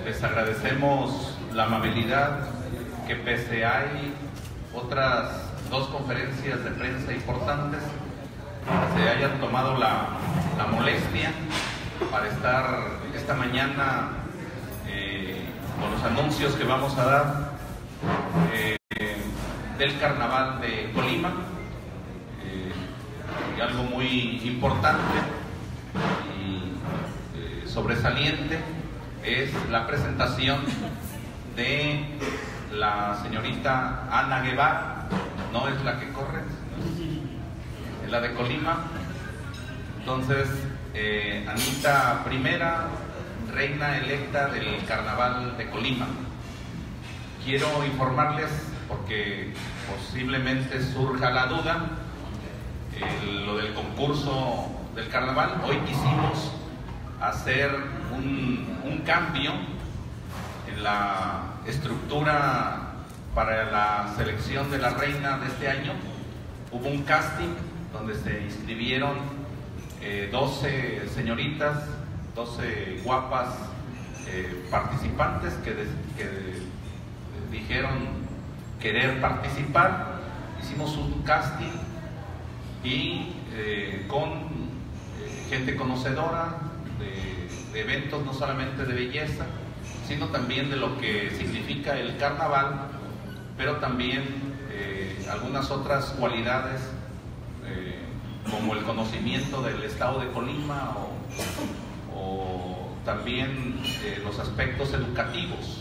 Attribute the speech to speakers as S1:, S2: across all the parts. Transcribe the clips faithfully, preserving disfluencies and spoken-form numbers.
S1: les agradecemos la amabilidad que pese a hay otras dos conferencias de prensa importantes, se hayan tomado la, la molestia para estar esta mañana eh, con los anuncios que vamos a dar eh, del Carnaval de Colima. Eh, y algo muy importante y eh, sobresaliente es la presentación de la señorita Ana Guevara. No es la que corre, es la de Colima. Entonces, eh, Anita Primera, reina electa del Carnaval de Colima. Quiero informarles, porque posiblemente surja la duda, eh, lo del concurso del Carnaval. Hoy quisimos hacer un, un cambio en la estructura para la selección de la reina de este año. Hubo un casting donde se inscribieron eh, doce señoritas, doce guapas eh, participantes que, de, que de, dijeron querer participar. Hicimos un casting y eh, con eh, gente conocedora de, de eventos, no solamente de belleza, sino también de lo que significa el carnaval, pero también eh, algunas otras cualidades eh, como el conocimiento del estado de Colima o, o también eh, los aspectos educativos.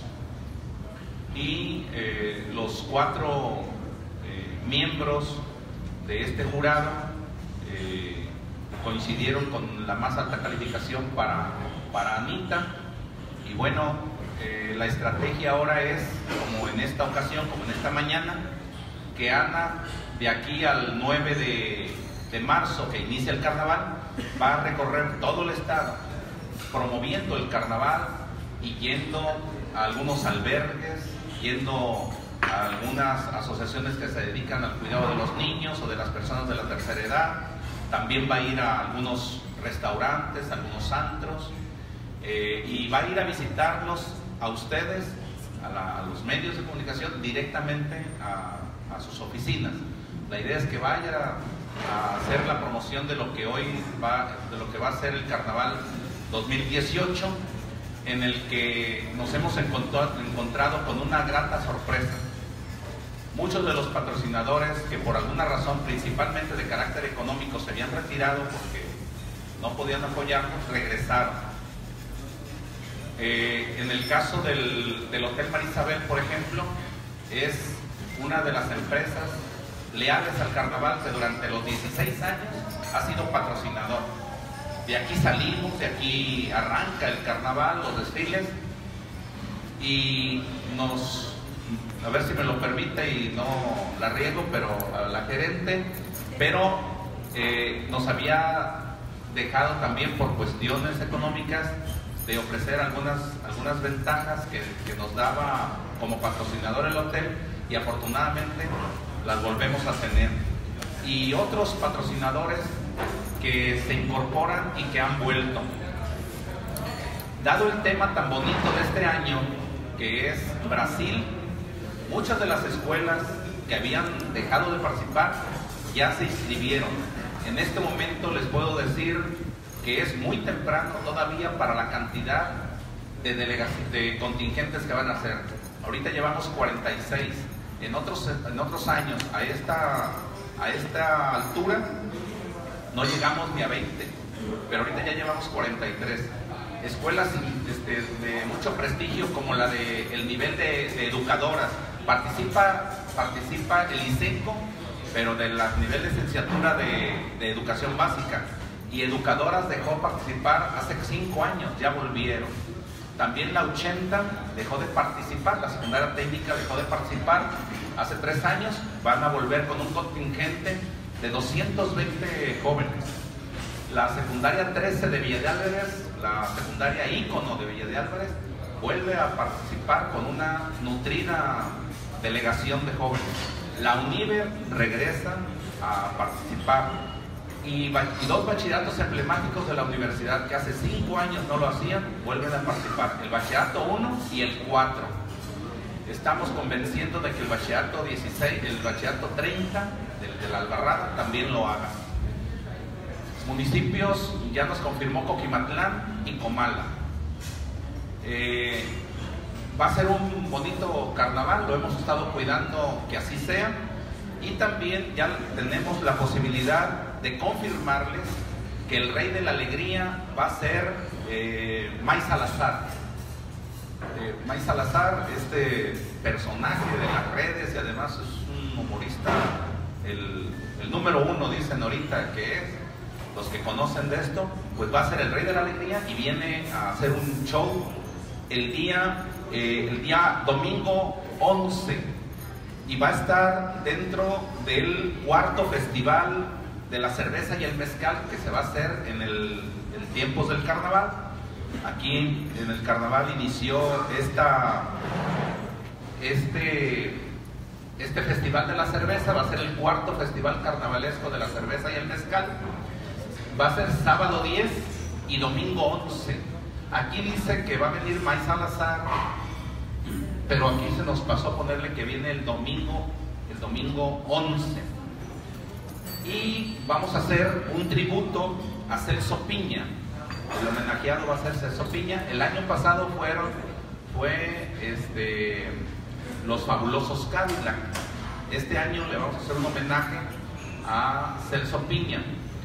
S1: Y eh, los cuatro eh, miembros de este jurado eh, coincidieron con la más alta calificación para, para Anita. Y bueno, eh, la estrategia ahora es, como en esta ocasión, como en esta mañana, que Ana, de aquí al nueve de marzo, que inicia el carnaval, va a recorrer todo el estado promoviendo el carnaval y yendo a algunos albergues, yendo a algunas asociaciones que se dedican al cuidado de los niños o de las personas de la tercera edad. También va a ir a algunos restaurantes, a algunos antros, eh, y va a ir a visitarlos a ustedes, a, la, a los medios de comunicación, directamente a, a sus oficinas. La idea es que vaya a, a hacer la promoción de lo que hoy va, de lo que va a ser el Carnaval dos mil dieciocho, en el que nos hemos encontrado, encontrado con una grata sorpresa. Muchos de los patrocinadores que por alguna razón, principalmente de carácter económico, se habían retirado porque no podían apoyarnos, regresaron. Eh, en el caso del, del Hotel Marisabel, por ejemplo, es una de las empresas leales al carnaval que durante los dieciséis años ha sido patrocinador. De aquí salimos, de aquí arranca el carnaval, los desfiles, y nos, a ver si me lo permite y no la riego, pero a la gerente, pero eh, nos había dejado también por cuestiones económicas de ofrecer algunas, algunas ventajas que, que nos daba como patrocinador el hotel, y afortunadamente las volvemos a tener. Y otros patrocinadores que se incorporan y que han vuelto. Dado el tema tan bonito de este año, que es Brasil, muchas de las escuelas que habían dejado de participar ya se inscribieron. En este momento les puedo decir que es muy temprano todavía para la cantidad de, de contingentes que van a hacer. Ahorita llevamos cuarenta y seis. En otros, en otros años, a esta, a esta altura, no llegamos ni a veinte, pero ahorita ya llevamos cuarenta y tres. Escuelas este, de mucho prestigio, como la de el nivel de, de educadoras. Participa, participa el ISECO, pero del nivel de licenciatura de, de educación básica. Y educadoras dejó participar hace cinco años, ya volvieron. También la ochenta dejó de participar, la secundaria técnica dejó de participar hace tres años, van a volver con un contingente de doscientos veinte jóvenes. La secundaria trece de Villa de Álvarez, la secundaria ícono de Villa de Álvarez, vuelve a participar con una nutrida delegación de jóvenes. La UNIVER regresa a participar. y, y dos bachilleratos emblemáticos de la universidad que hace cinco años no lo hacían, vuelven a participar, el bachillerato uno y el cuatro. Estamos convenciendo de que el bachillerato dieciséis, el bachillerato treinta del, de la Albarrada también lo haga. Municipios, ya nos confirmó Coquimatlán y Comala. Eh, va a ser un bonito carnaval, lo hemos estado cuidando que así sea, y también ya tenemos la posibilidad de confirmarles que el Rey de la Alegría va a ser eh, May Salazar. Eh, May Salazar, este personaje de las redes y además es un humorista, el, el número uno dicen ahorita que es, los que conocen de esto, pues va a ser el Rey de la Alegría y viene a hacer un show el día, eh, el día domingo once, y va a estar dentro del cuarto festival de la cerveza y el mezcal que se va a hacer en el en tiempos del carnaval. Aquí en el carnaval inició esta, este, este festival de la cerveza, va a ser el cuarto festival carnavalesco de la cerveza y el mezcal. Va a ser sábado diez y domingo once. Aquí dice que va a venir May Salazar, pero aquí se nos pasó a ponerle que viene el domingo, el domingo once. Y vamos a hacer un tributo a Celso Piña. El homenajeado va a ser Celso Piña. El año pasado fueron, fue este, los Fabulosos Cadillac. Este año le vamos a hacer un homenaje a Celso Piña.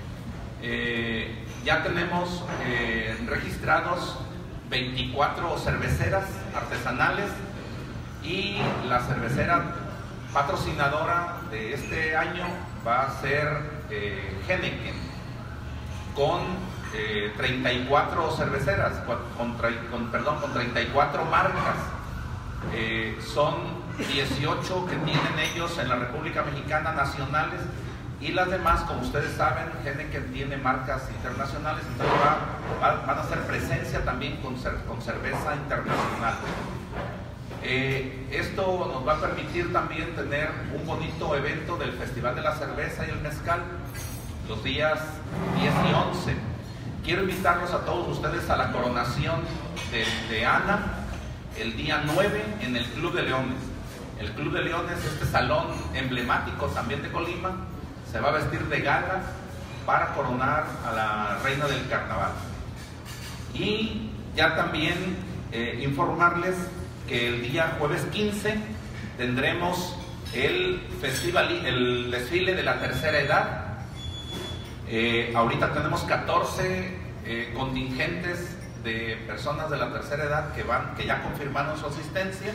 S1: Eh, ya tenemos eh, registrados veinticuatro cerveceras artesanales, y la cervecera patrocinadora de este año va a ser eh, Heineken, con eh, treinta y cuatro cerveceras, con, con, perdón, con treinta y cuatro marcas. Eh, son dieciocho que tienen ellos en la República Mexicana nacionales, y las demás, como ustedes saben, Heineken tiene marcas internacionales, entonces va, va, van a hacer presencia también con, con cerveza internacional. Eh, esto nos va a permitir también tener un bonito evento del Festival de la Cerveza y el Mezcal los días diez y once. Quiero invitarlos a todos ustedes a la coronación de, de Ana el día nueve en el Club de Leones. El Club de Leones, este salón emblemático también de Colima, se va a vestir de gala para coronar a la reina del carnaval. Y ya también eh, informarles que el día jueves quince tendremos el festival, el desfile de la tercera edad. Eh, ahorita tenemos catorce eh, contingentes de personas de la tercera edad que van, que ya confirmaron su asistencia.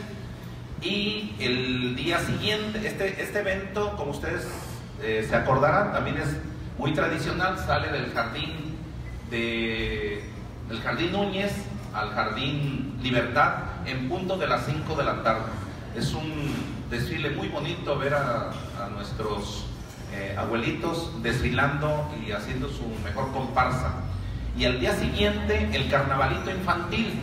S1: Y el día siguiente, este, este evento, como ustedes eh, se acordarán, también es muy tradicional, sale del jardín de, del Jardín Núñez al Jardín Libertad en punto de las cinco de la tarde. Es un desfile muy bonito ver a, a nuestros eh, abuelitos desfilando y haciendo su mejor comparsa. Y al día siguiente el carnavalito infantil,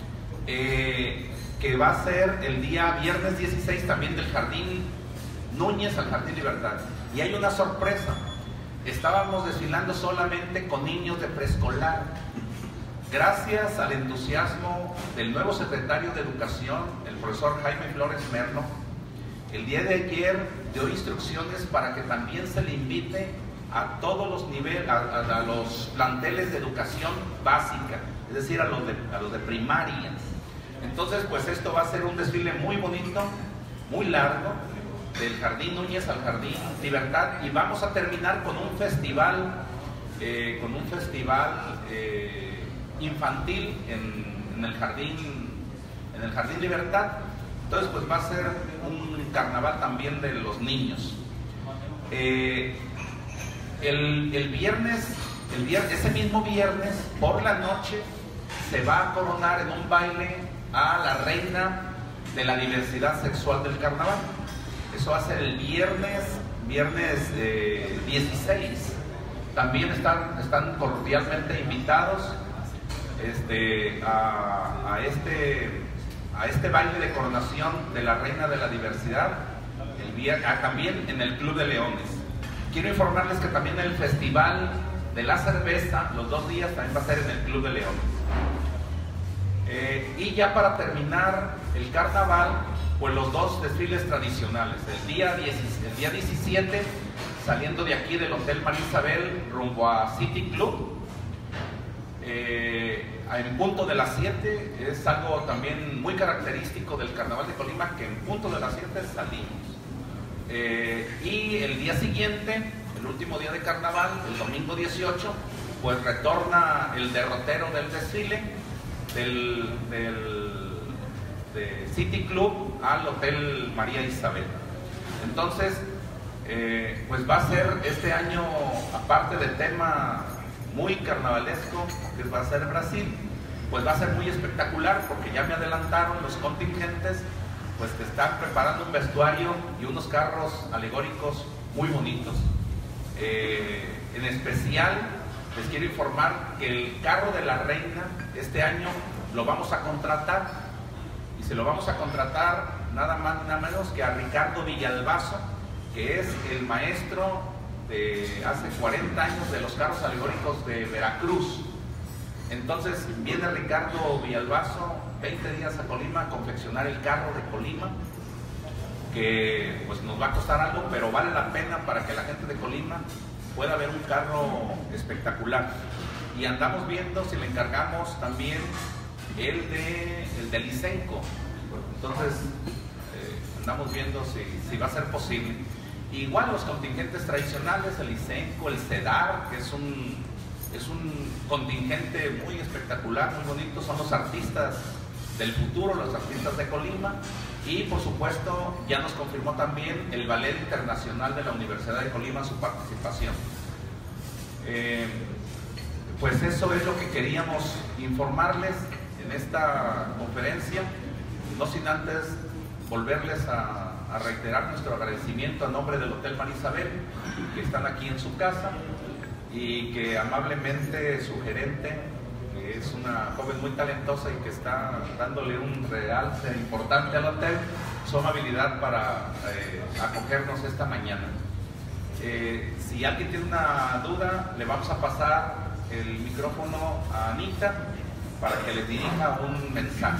S1: eh, que va a ser el día viernes dieciséis también del Jardín Núñez al Jardín Libertad. Y hay una sorpresa, estábamos desfilando solamente con niños de preescolar. Gracias al entusiasmo del nuevo secretario de Educación, el profesor Jaime Flores Merlo, el día de ayer dio instrucciones para que también se le invite a todos los niveles, a, a, a los planteles de educación básica, es decir, a los de, a los de primaria. Entonces, pues esto va a ser un desfile muy bonito, muy largo, del Jardín Núñez al Jardín Libertad, y vamos a terminar con un festival, eh, con un festival eh, infantil en, en el Jardín, en el Jardín Libertad. Entonces, pues va a ser un carnaval también de los niños. Eh, el, el viernes, el viernes, ese mismo viernes por la noche se va a coronar en un baile a la reina de la diversidad sexual del carnaval. Eso va a ser el viernes, viernes eh, dieciséis. También están, están cordialmente invitados este, a, a, este, a este baile de coronación de la reina de la diversidad, el viernes, ah, también en el Club de Leones. Quiero informarles que también el festival de la cerveza, los dos días también va a ser en el Club de León. Eh, y ya para terminar el carnaval, pues los dos desfiles tradicionales. El día, diecisiete, el día diecisiete, saliendo de aquí del Hotel María Isabel rumbo a City Club, eh, en punto de las siete, es algo también muy característico del Carnaval de Colima, que en punto de las siete salimos. Eh, y el día siguiente, el último día de carnaval, el domingo dieciocho, pues retorna el derrotero del desfile del, del de City Club al Hotel María Isabel. Entonces, eh, pues va a ser este año, aparte del tema muy carnavalesco, que va a ser Brasil, pues va a ser muy espectacular, porque ya me adelantaron los contingentes, pues que están preparando un vestuario y unos carros alegóricos muy bonitos. Eh, en especial les quiero informar que el carro de la reina este año lo vamos a contratar, y se lo vamos a contratar nada más nada menos que a Ricardo Villalbazo, que es el maestro de hace cuarenta años de los carros alegóricos de Veracruz. Entonces viene Ricardo Villalbazo veinte días a Colima a confeccionar el carro de Colima, que pues nos va a costar algo, pero vale la pena para que la gente de Colima pueda ver un carro espectacular. Y andamos viendo si le encargamos también el de el de Licenco. Entonces eh, andamos viendo si, si va a ser posible. Igual los contingentes tradicionales, el Licenco, el Cedar, que es un, es un contingente muy espectacular, muy bonito, son los artistas del futuro, los artistas de Colima. Y por supuesto ya nos confirmó también el Ballet Internacional de la Universidad de Colima su participación. Eh, pues eso es lo que queríamos informarles en esta conferencia, no sin antes volverles a, a reiterar nuestro agradecimiento a nombre del Hotel María Isabel, que están aquí en su casa, y que amablemente su gerente, que es una joven muy talentosa y que está dándole un realce importante al hotel, su amabilidad para eh, acogernos esta mañana. Eh, si alguien tiene una duda, le vamos a pasar el micrófono a Anita para que les dirija un mensaje.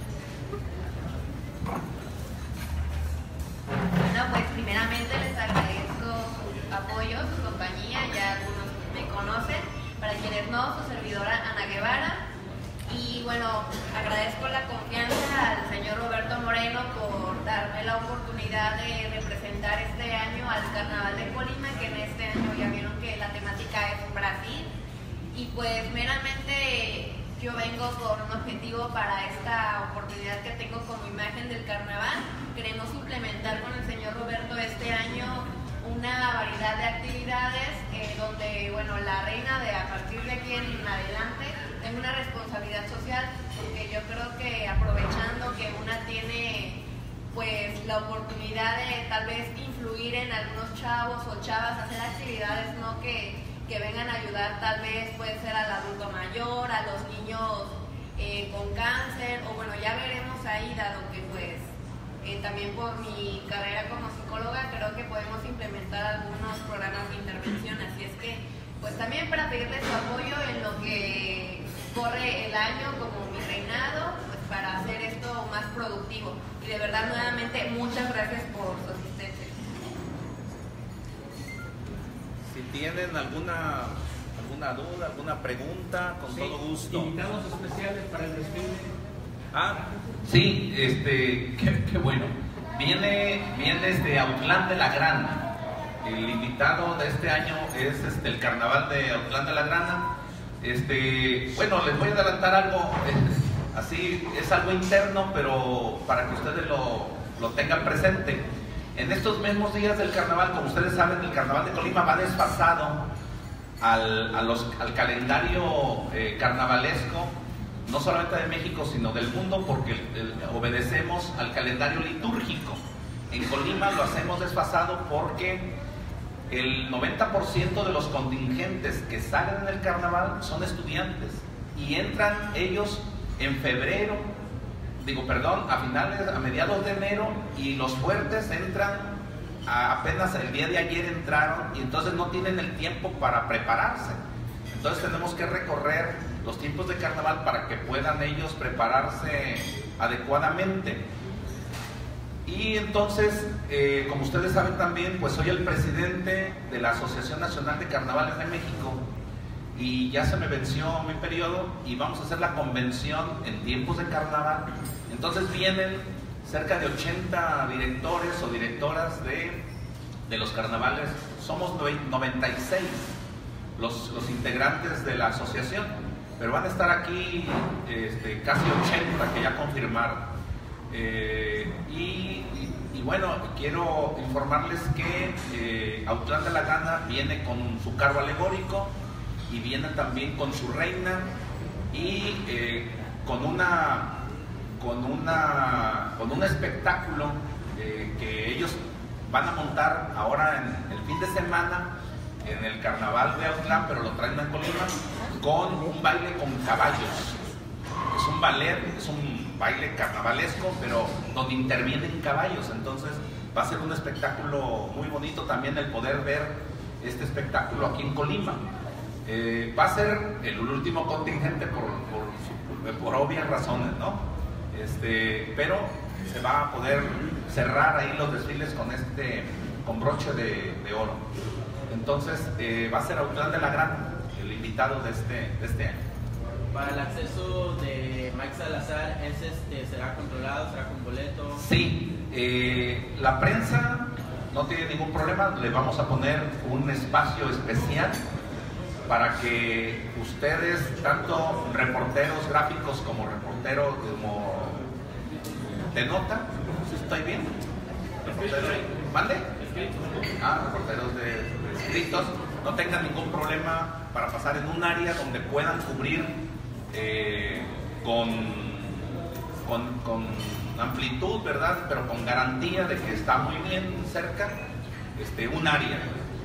S2: Bueno, pues primeramente les agradezco su apoyo, su compañía, ya algunos me conocen, para quienes no, su servidora Ana Guevara. Y bueno, agradezco la confianza al señor Roberto Moreno por darme la oportunidad de representar este año al Carnaval de Colima, que en este año ya vieron que la temática es Brasil. Y pues meramente yo vengo con un objetivo para esta oportunidad que tengo como imagen del carnaval. Queremos implementar con el señor Roberto este año una variedad de actividades eh, donde, bueno, la reina de a partir de aquí en adelante tenga una responsabilidad social, porque yo creo que aprovechando que una tiene pues la oportunidad de tal vez influir en algunos chavos o chavas, hacer actividades, ¿no?, que, que vengan a ayudar, tal vez puede ser al adulto mayor, a los niños eh, con cáncer, o bueno, ya veremos ahí, dado que pues Eh, también por mi carrera como psicóloga creo que podemos implementar algunos programas de intervención, así es que pues también para pedirles su apoyo en lo que corre el año como mi reinado, pues para hacer esto más productivo. Y de verdad nuevamente muchas gracias por su asistencia.
S1: Si tienen alguna alguna duda, alguna pregunta, con sí, todo gusto.
S3: Invitados especiales para el desfile.
S1: Ah, sí, este, qué, qué bueno. Viene, viene desde Autlán de la Grana. El invitado de este año es este, el Carnaval de Autlán de la Grana. Este, bueno, les voy a adelantar algo, eh, así es algo interno, pero para que ustedes lo, lo tengan presente. En estos mismos días del Carnaval, como ustedes saben, el Carnaval de Colima va desfasado al, a los, al calendario eh, carnavalesco, no solamente de México, sino del mundo, porque el, obedecemos al calendario litúrgico. En Colima lo hacemos desfasado porque el noventa por ciento de los contingentes que salen en el carnaval son estudiantes y entran ellos en febrero, digo, perdón, a finales, a mediados de enero, y los fuertes entran a, apenas el día de ayer entraron, y entonces no tienen el tiempo para prepararse. Entonces tenemos que recorrer los tiempos de carnaval para que puedan ellos prepararse adecuadamente. Y entonces, eh, como ustedes saben también, pues soy el presidente de la Asociación Nacional de Carnavales de México y ya se me venció mi periodo y vamos a hacer la convención en tiempos de carnaval. Entonces vienen cerca de ochenta directores o directoras de, de los carnavales. Somos noventa y seis los, los integrantes de la asociación, pero van a estar aquí este, casi ochenta que ya confirmaron. Eh, y, y, y bueno, quiero informarles que eh, Autlán de la Gana viene con su carro alegórico y viene también con su reina y eh, con una con una con un espectáculo eh, que ellos van a montar ahora en el fin de semana en el carnaval de Autlán, pero lo traen a Colima con un baile con caballos. Es un ballet, es un baile carnavalesco, pero donde intervienen caballos. Entonces va a ser un espectáculo muy bonito también el poder ver este espectáculo aquí en Colima. Eh, va a ser el último contingente por, por, por obvias razones, ¿no? Este, pero se va a poder cerrar ahí los desfiles con este con broche de, de oro. Entonces eh, va a ser Autlán de la Grana el invitado de este, de este año.
S4: Para el acceso de Mike Salazar, ¿es este, será controlado, será con boleto?
S1: Sí, eh, la prensa no tiene ningún problema, le vamos a poner un espacio especial para que ustedes, tanto reporteros gráficos como reporteros como de nota, ¿sí estoy bien? ¿Reporteros? ¿Mande? Ah, reporteros de, de escritos, no tengan ningún problema para pasar en un área donde puedan cubrir eh, con, con, con amplitud, ¿verdad? Pero con garantía de que está muy bien cerca este, un área.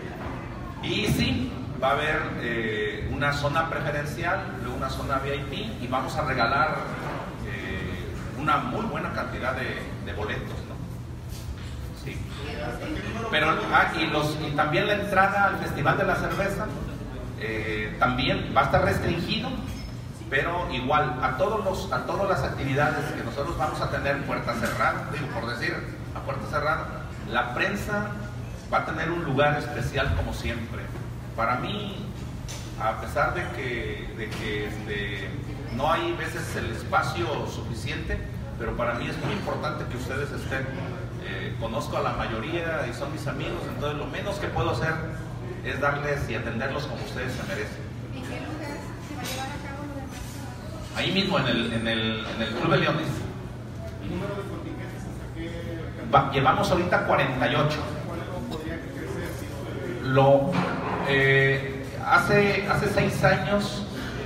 S1: Y sí, va a haber eh, una zona preferencial, luego una zona V I P y vamos a regalar eh, una muy buena cantidad de, de boletos, ¿no? Sí. Pero, ah, y, los, y también la entrada al Festival de la Cerveza eh, también va a estar restringido, pero igual a todos los a todas las actividades que nosotros vamos a tener puerta cerrada, digo por decir, a puerta cerrada, la prensa va a tener un lugar especial como siempre. Para mí, a pesar de que, de que este, no hay veces el espacio suficiente, pero para mí es muy importante que ustedes estén. Eh, conozco a la mayoría y son mis amigos, entonces lo menos que puedo hacer es darles y atenderlos como ustedes se merecen.
S2: ¿En qué lugar se va a llevar a cabo lo demás?
S1: Ahí mismo, en el, en el, en el Club de Leones.
S5: ¿El número de contingentes hasta qué?
S1: Va, llevamos ahorita cuarenta y ocho.
S5: ¿Cuál podría crecer si
S1: Lo, eh, hace, hace seis años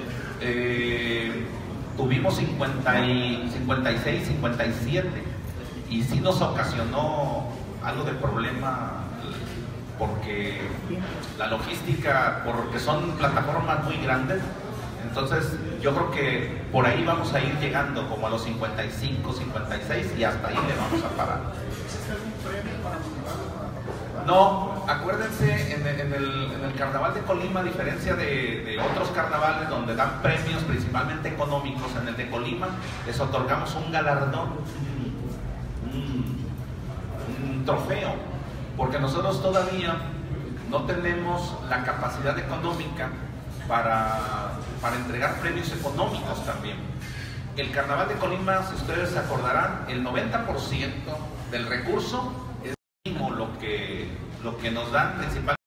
S1: eh, tuvimos cincuenta y, cincuenta y seis, cincuenta y siete y sí nos ocasionó algo de problema porque la logística, porque son plataformas muy grandes. Entonces yo creo que por ahí vamos a ir llegando como a los cincuenta y cinco, cincuenta y seis y hasta ahí le vamos a parar.
S5: ¿existe algún premio para motivarlos?
S1: No, acuérdense, en el, en, el, en el Carnaval de Colima, a diferencia de, de otros carnavales donde dan premios principalmente económicos, en el de Colima les otorgamos un galardón, un, un trofeo, porque nosotros todavía no tenemos la capacidad económica para, para entregar premios económicos también. El Carnaval de Colima, si ustedes se acordarán, el noventa por ciento del recurso es mínimo lo que, lo que nos dan principalmente